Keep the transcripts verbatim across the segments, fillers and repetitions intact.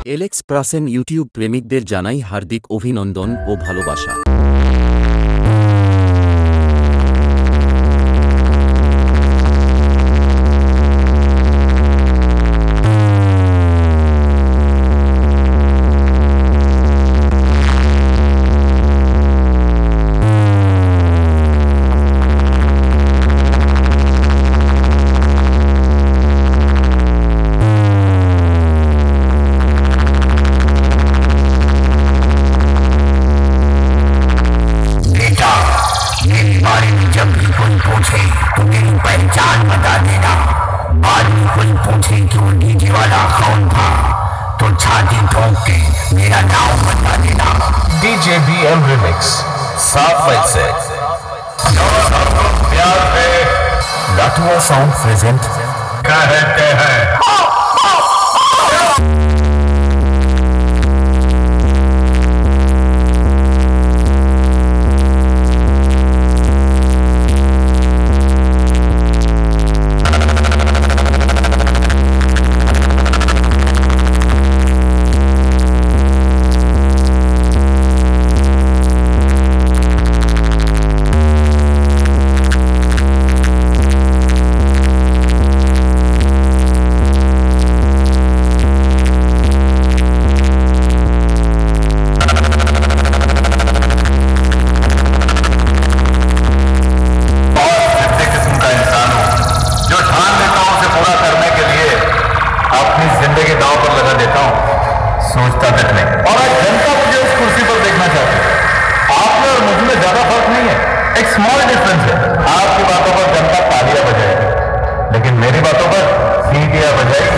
Alex প্রাসেন YouTube প্রেমিকদের জানাই হার্দিক অভিনন্দন ও ভালোবাসা। जब भी कोई पूछे तो मेरी पहचान बता देना। बाद में कोई पूछे कि वो डीजे वाला कौन था तो छाती ठोक के मेरा नाम बता देना। डीजे बी एम रिमिक्स सात बज से प्यार पे लाटुआ साउंड प्रेजेंट कहते हैं। जिंदगी दांव पर लगा देता हूं, सोचता तक नहीं। और आज जनता मुझे उस कुर्सी पर देखना चाहती है। आप में और मुझ में ज्यादा फर्क नहीं है, एक स्मॉल डिफरेंस है। आपकी बातों पर जनता तालियां बजाएगी, लेकिन मेरी बातों पर सीटियां बजाएगी।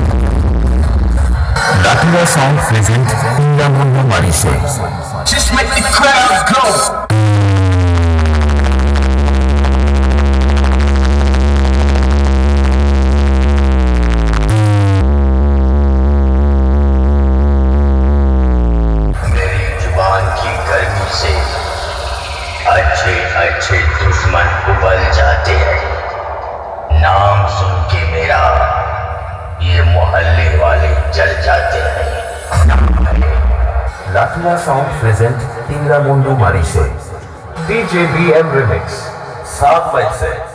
लाटुआ साउंड प्रेजेंट हमारी से Just make the crowd go। अच्छे अच्छे दुश्मन उबल जाते हैं, नाम सुन के मेरा ये मोहल्ले वाले जल जाते हैं। लाटुआ साउंड प्रेजेंट इंद्रा मुंडू मारी से डीजे बी एम रिमिक्स सात बज से